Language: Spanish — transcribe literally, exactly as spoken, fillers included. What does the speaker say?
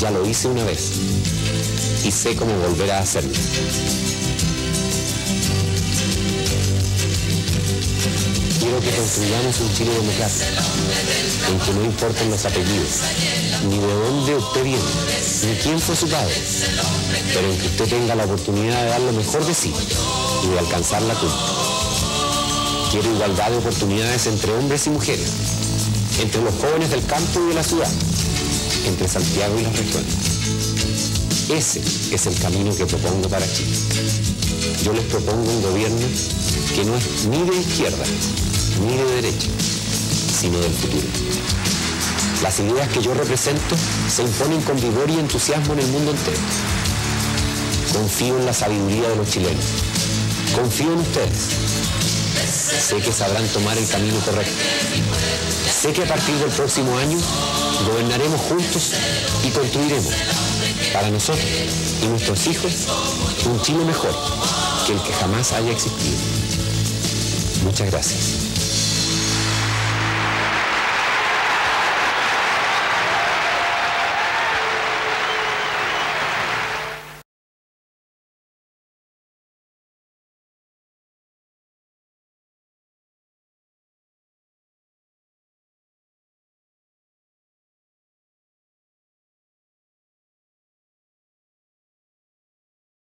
Ya lo hice una vez y sé cómo volver a hacerlo. Quiero que construyamos un Chile democrático, en que no importen los apellidos, ni de dónde usted viene, ni quién fue su padre, pero en que usted tenga la oportunidad de dar lo mejor de sí y de alcanzar la cumbre. Quiero igualdad de oportunidades entre hombres y mujeres, entre los jóvenes del campo y de la ciudad, entre Santiago y las regiones. Ese es el camino que propongo para Chile. Yo les propongo un gobierno que no es ni de izquierda ni de derecha, sino del futuro. Las ideas que yo represento se imponen con vigor y entusiasmo en el mundo entero. Confío en la sabiduría de los chilenos. Confío en ustedes. Sé que sabrán tomar el camino correcto. Sé que a partir del próximo año gobernaremos juntos y construiremos, para nosotros y nuestros hijos, un Chile mejor que el que jamás haya existido. Muchas gracias.